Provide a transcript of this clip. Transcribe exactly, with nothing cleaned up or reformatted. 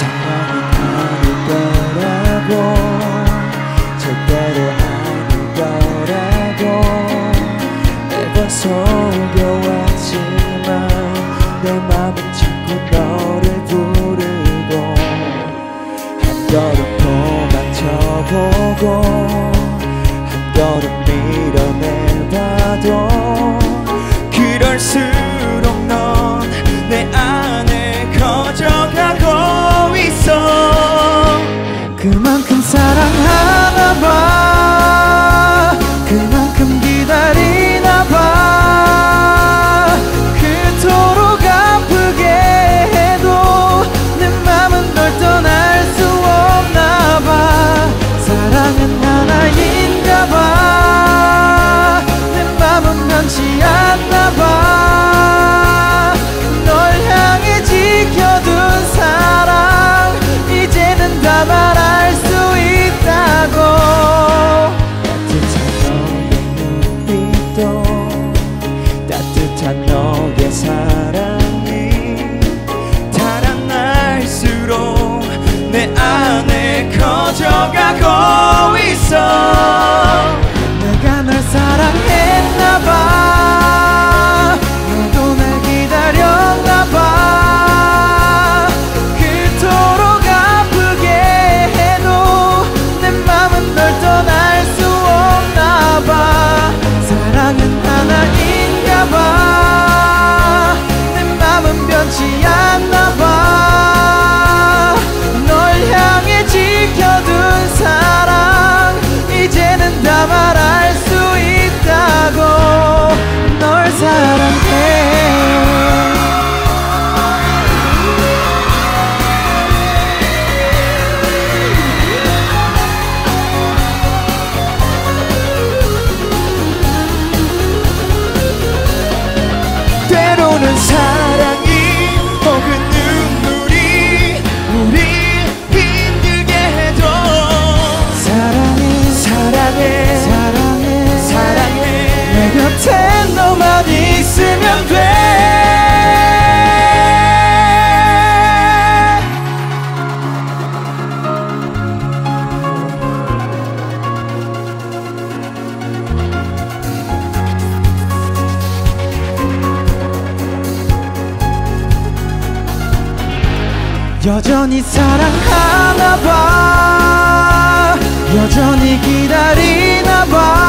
사랑은 아닐 거라고, 절대로 아닐 거라고 매번 속여왔지만 내 맘은 자꾸 너를 부르고 한 걸음 도망쳐보고 한 걸음 밀어내봐도 그럴수록 넌 내 안에 커져가고 있어. 그만큼 사랑하나봐, 그만큼 기다리나봐. 그토록 아프게 해도 내 맘은 널 떠날 수 없나봐. 사랑은 하나인가봐, 내 맘은 변치 않나봐. 널 향해 지켜둔 사랑 이제는 다 말할 수 있다고. 따뜻한 너의 사랑이 달아날수록 내 안에 커져가고 있어. 내가 널 사랑했나봐, 너도 날 기다렸나봐. 그토록 아프게 해도 내 맘은 널 떠날 수 없나봐. 사랑은 하나인가봐, 내 맘은 변치 않나봐. 널 향해 지켜둔 사랑 이제는 다 말할 수 있다고. 널 사랑해. 때로는 사랑이 혹은 눈물이 우리 힘들게 해도 사랑해 사랑해 사랑해 사랑해. 내 곁에 너만 있으면 돼. 여전히 사랑하나봐, 여전히 기다리나봐.